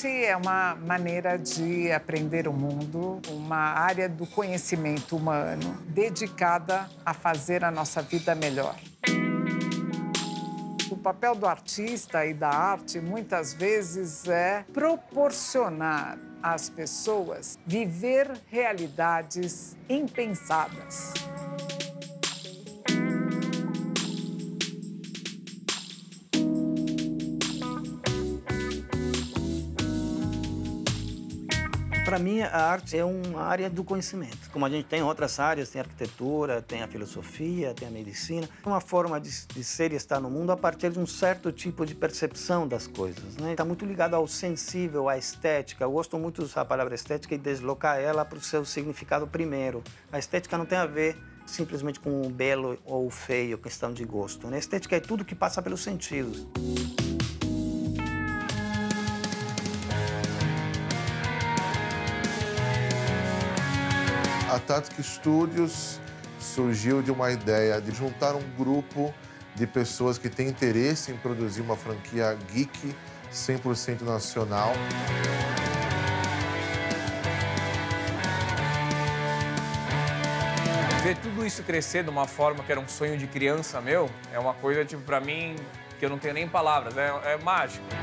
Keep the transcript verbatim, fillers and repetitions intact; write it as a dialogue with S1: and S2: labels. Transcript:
S1: arte é uma maneira de aprender o mundo, uma área do conhecimento humano dedicada a fazer a nossa vida melhor. O papel do artista e da arte, muitas vezes, é proporcionar às pessoas viver realidades impensadas.
S2: Para mim, a arte é uma área do conhecimento. Como a gente tem outras áreas, tem a arquitetura, tem a filosofia, tem a medicina. Uma forma de, de ser e estar no mundo a partir de um certo tipo de percepção das coisas, né? Está muito ligado ao sensível, à estética. Eu gosto muito de usar a palavra estética e deslocar ela para o seu significado primeiro. A estética não tem a ver simplesmente com o belo ou o feio, questão de gosto, né? A estética é tudo que passa pelos sentidos.
S3: A Tática Studios surgiu de uma ideia de juntar um grupo de pessoas que têm interesse em produzir uma franquia geek cem por cento nacional.
S4: Ver tudo isso crescer de uma forma que era um sonho de criança meu, é uma coisa, tipo, pra mim, que eu não tenho nem palavras, é, é mágico.